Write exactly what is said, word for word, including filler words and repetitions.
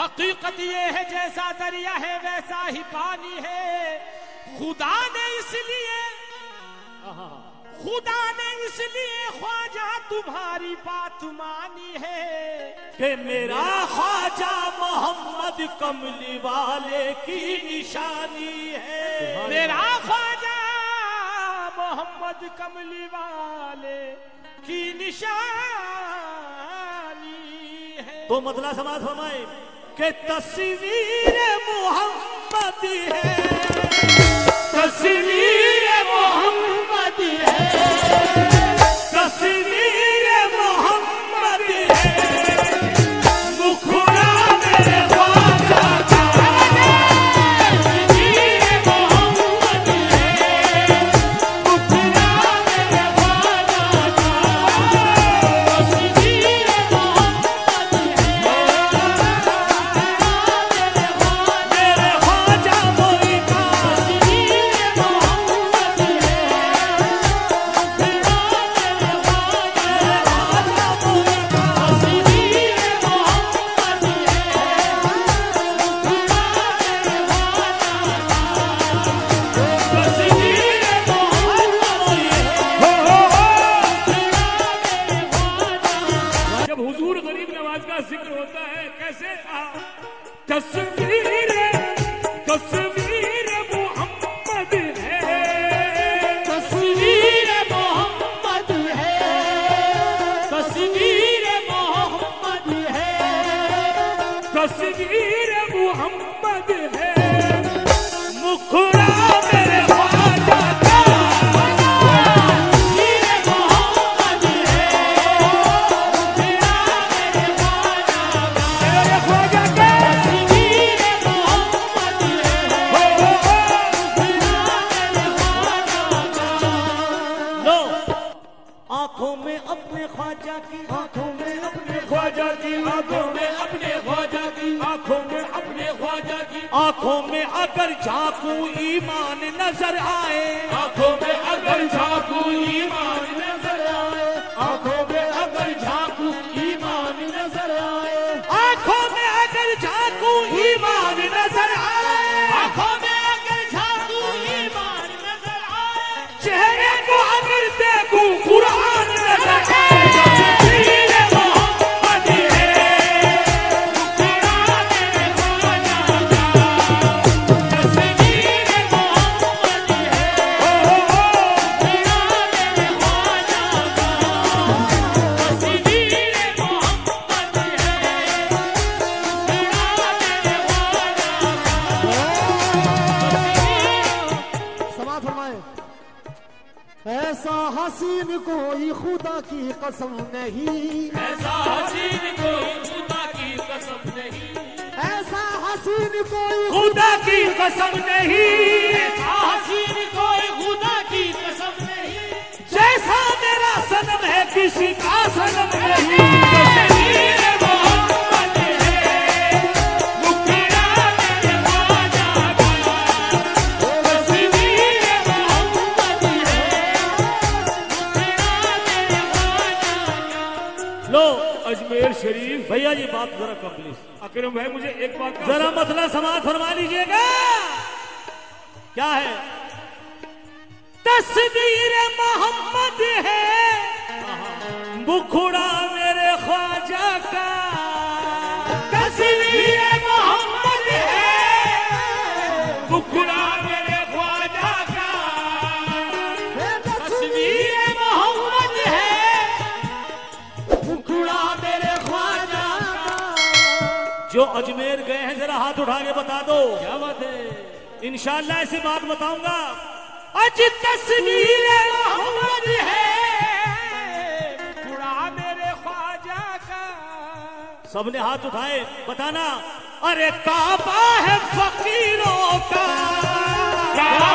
हकीकत ये है जैसा दरिया है वैसा ही पानी है। खुदा ने इसलिए खुदा ने इसलिए ख्वाजा तुम्हारी बात मानी है कि मेरा ख्वाजा मोहम्मद कमली वाले की निशानी है। मेरा ख्वाजा मोहम्मद कमली वाले की निशानी है। तो मतलब समाज फरमाए कि तस्वीर मोहम्मद है, तस्वीर मोहम्मद है, तस्वीर मोहम्मद है, मुखड़ा मेरे ख्वाजा का, तस्वीर मोहम्मद है, मुखड़ा मेरे ख्वाजा का, तस्वीर मोहम्मद है, मेरे ख्वाजा मोई का, तस्वीर मोहम्मद जब हुजूर गरीब नवाज का जिक्र होता है कैसे तस्वीर तस्वीर मोहम्मद है, तस्वीर मोहम्मद है, तस्वीर मोहम्मद है, तस्वीर मोहम्मद है, मुखड़ा मेरे ख्वाजा का, तस्वीर मोहम्मद है, मुखड़ा मेरे ख्वाजा का, तस्वीर मोहम्मद है। लो आंखों में अपने ख्वाजा की, आंखों में अपने ख्वाजा की आंखों में अपने ख्वाजा की आंखों में अपने ख्वाजा की आंखों में अगर झांकू ईमान नजर आए, आंखों में अगर झांकू ईमान नजर आए, आंखों में अगर झांकू ईमान नजर आए, आंखों में अगर झांकू ईमान नजर आए, आंखों में अगर झांकू ईमान नजर आए, चेहरे को अगर देखूं कुरान नजर आए, तस्वीर मोहम्मद है, मुखड़ा मेरे ख्वाजा का, तस्वीर मोहम्मद है, मुखड़ा मेरे ख्वाजा का, तस्वीर मोहम्मद है, समाज फरमाए ऐसा हसीन कोई खुदा की कसम नहीं, ऐसा हसीन कोई खुदा की कसम नहीं, ऐसा हसीन कोई खुदा की कसम नहीं, ऐसा हसीन कोई खुदा की कसम नहीं, जैसा मेरा सनम है किसी का सनम नहीं, तस्वीर मोहम्मद है, मुखड़ा मेरे ख्वाजा का, तस्वीर मोहम्मद है, मुखड़ा मेरे ख्वाजा का। लो अजमेर शरीफ भैया जी बात जरा कम प्लीज, अकरम भाई मुझे एक बात का जरा मसला समाज फरमा लीजिएगा। क्या है? तस्वीर मोहम्मद है, मुखड़ा मेरे ख्वाजा का, तस्वीर मोहम्मद है, मुखड़ा मेरे ख्वाजा का, तस्वीर मोहम्मद है, मुखड़ा मेरे ख्वाजा का। जो अजमेर गए हैं जरा हाथ उठा के बता दो। क्या बात है? इंशाल्लाह ऐसी बात बताऊंगा। अज तस्वीर मोहम्मद है, मुखड़ा मेरे ख्वाजा का। सबने हाथ उठाए, बताना। अरे काबा है फकीरों का, काबा